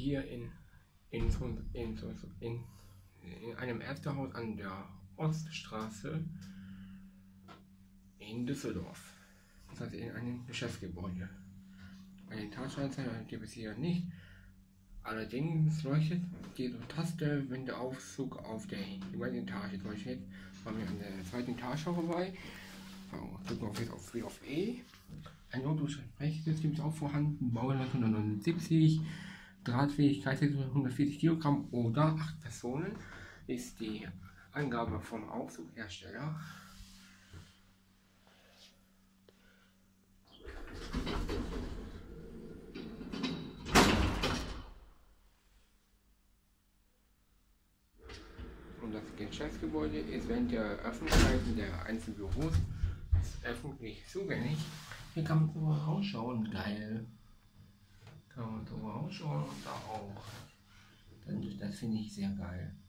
hier in, in einem Ärztehaus an der Oststraße in Düsseldorf. Das heißt in einem Geschäftsgebäude. Eine Tatanzeige gibt es hier nicht. Allerdings leuchtet diese Taste, wenn der Aufzug auf der jeweiligen Etage leuchtet. Waren wir an der zweiten Etage vorbei. Drücken wir jetzt auf E. Ein Autosprechsystem ist auch vorhanden. Baujahr 1979. Drahtfähigkeit 140 Kilogramm oder 8 Personen ist die Angabe vom Aufzughersteller. Und das Geschäftsgebäude ist während der Öffnungszeiten der einzelnen Büros öffentlich zugänglich. Hier kann man so rausschauen, geil. Kann man so rausschauen und da auch. Das finde ich sehr geil.